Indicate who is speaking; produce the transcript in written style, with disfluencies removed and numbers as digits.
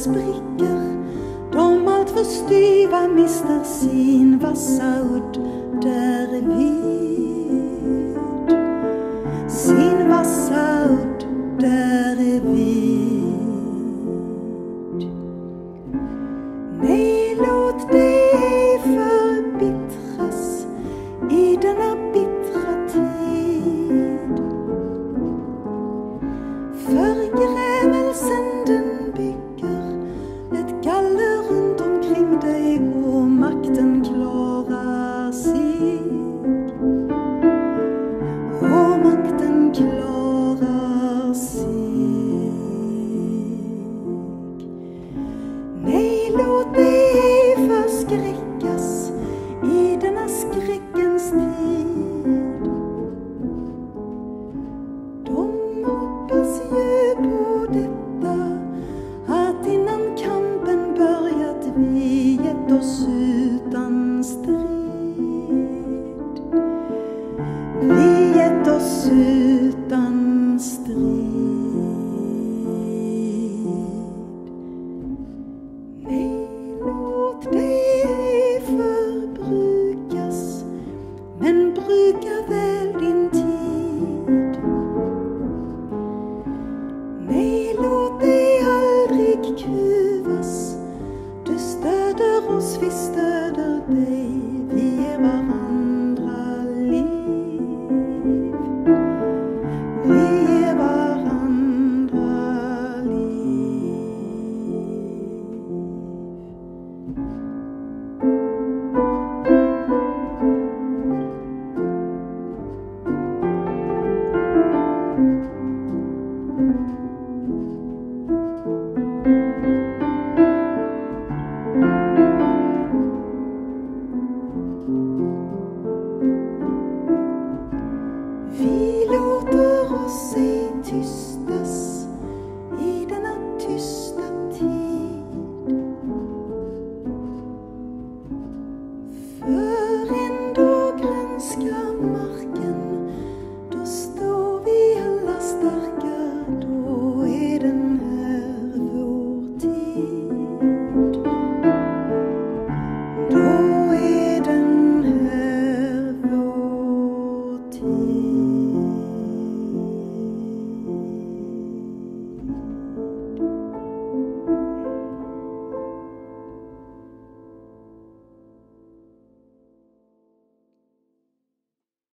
Speaker 1: spricker, de allt för styva mister sin vassa udd därvid. Sin vassa udd därvid. Nej, låt dig ej förbittras i denna bittra tid. Förgrämelsen den bygger ett galler runt omkring dig och makten klarar sig. Och makten klarar sig. Nej, låt dig ej förskräcka